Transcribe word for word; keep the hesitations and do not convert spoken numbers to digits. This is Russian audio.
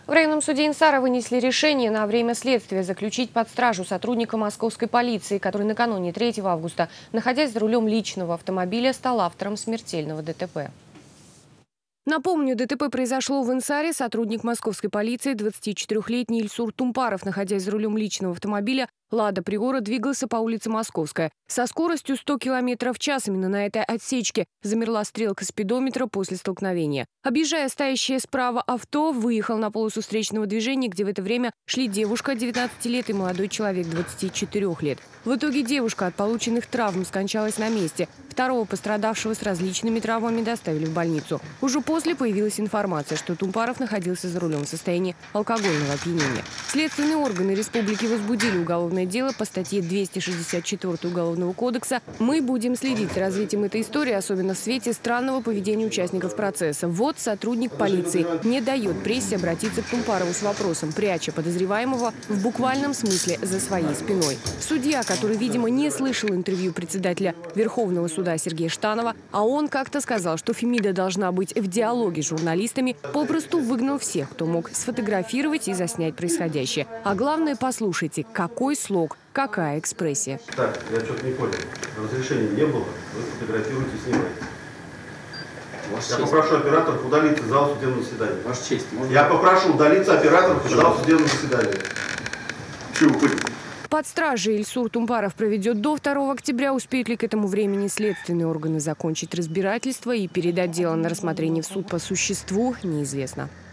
В районном суде Инсара вынесли решение на время следствия заключить под стражу сотрудника московской полиции, который накануне третьего августа, находясь за рулем личного автомобиля, стал автором смертельного ДТП. Напомню, ДТП произошло в Инсаре. Сотрудник московской полиции, двадцатичетырёхлетний Ильсур Тумпаров, находясь за рулем личного автомобиля «Лада Приора», двигался по улице Московская. Со скоростью сто километров в час именно на этой отсечке замерла стрелка спидометра после столкновения. Объезжая стоящее справа авто, выехал на полосу встречного движения, где в это время шли девушка девятнадцати лет и молодой человек двадцати четырёх лет. В итоге девушка от полученных травм скончалась на месте. Второго пострадавшего с различными травмами доставили в больницу. Уже после появилась информация, что Тумпаров находился за рулем в состоянии алкогольного опьянения. Следственные органы республики возбудили уголовное дело по статье двести шестьдесят четыре Уголовного кодекса. Мы будем следить за развитием этой истории, особенно в свете странного поведения участников процесса. Вот сотрудник полиции не дает прессе обратиться к Тумпарову с вопросом, пряча подозреваемого в буквальном смысле за своей спиной. Судья, который, видимо, не слышал интервью председателя Верховного суда Сергея Штанова, а он как-то сказал, что Фемида должна быть в диалоге с журналистами, попросту выгнал всех, кто мог сфотографировать и заснять происходящее. А главное, послушайте, какой слог, какая экспрессия. Так, я что-то не понял. Разрешения не было, вы фотографируете, снимаете. Я попрошу операторов удалиться из зала судебного заседания. Ваша честь. Можно... Я попрошу удалиться операторов из зала судебного заседания. Чего вы поняли? Под стражей Ильсур Тумпаров проведет до второго октября. Успеют ли к этому времени следственные органы закончить разбирательство и передать дело на рассмотрение в суд по существу, неизвестно.